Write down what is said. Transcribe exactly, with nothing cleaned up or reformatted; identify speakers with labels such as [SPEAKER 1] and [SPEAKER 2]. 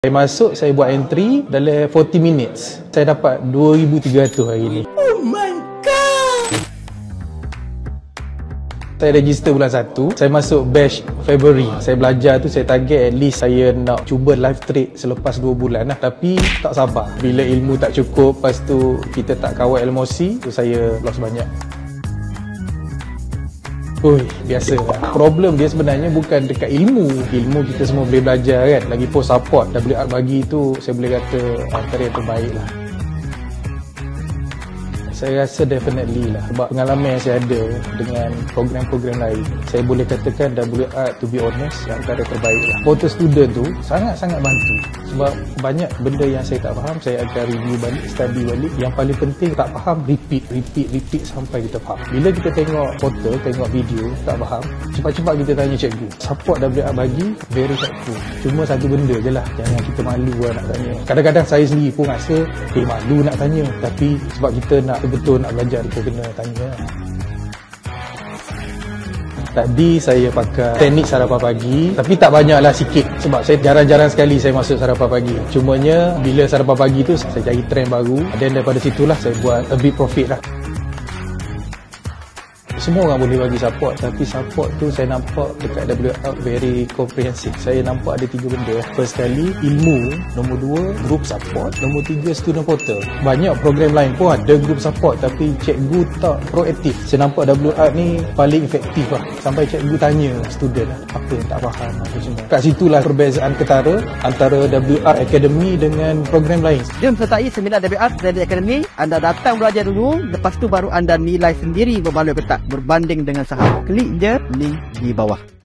[SPEAKER 1] Saya masuk, saya buat entry dalam empat puluh minutes. Saya dapat dua ribu tiga ratus hari ni.
[SPEAKER 2] Oh my god!
[SPEAKER 1] Saya register bulan satu, saya masuk batch February. Saya belajar tu, saya target at least saya nak cuba live trade selepas dua bulan lah. Tapi tak sabar. Bila ilmu tak cukup, lepas tu kita tak kawal emosi, tu saya loss banyak. Ui, biasa lah. Problem dia sebenarnya bukan dekat ilmu. Ilmu kita semua boleh belajar kan. Lagipun support W R bagi tu, saya boleh kata antara yang terbaik lah. Saya rasa definitely lah. Sebab pengalaman yang saya ada dengan program-program lain, saya boleh katakan W R, to be honest, antara terbaik lah. Portal student tu sangat-sangat bantu. Sebab banyak benda yang saya tak faham, saya akan review balik, study balik. Yang paling penting, tak faham, repeat, repeat, repeat sampai kita faham. Bila kita tengok portal, tengok video, tak faham, cepat-cepat kita tanya cikgu. Support W R bagi, very helpful. Cuma satu benda je lah, jangan kita malu lah nak tanya. Kadang-kadang saya sendiri pun rasa, eh malu nak tanya. Tapi sebab kita nak betul nak belajar, kita kena tanya. Tadi saya pakai teknik sarapan pagi, tapi tak banyaklah, sikit. Sebab saya jarang-jarang sekali saya masuk sarapan pagi. Cumanya bila sarapan pagi tu saya cari trend baru, dan daripada situlah saya buat a bit profit lah. Semua orang boleh bagi support, tapi support tu saya nampak dekat W R very comprehensive. Saya nampak ada tiga benda. First kali, ilmu. Nombor dua, group support. Nombor tiga, student portal. Banyak program lain pun ada group support, tapi cikgu tak proaktif. Saya nampak W R ni paling efektif lah. Sampai cikgu tanya student apa yang tak faham, apa semua. Kat situlah perbezaan ketara antara W R Academy dengan program lain.
[SPEAKER 3] Jom sertai seminar W R Trading Academy. Anda datang belajar dulu, lepas tu baru anda nilai sendiri berbaloi ke tak berbanding dengan saham. Klik je link di bawah.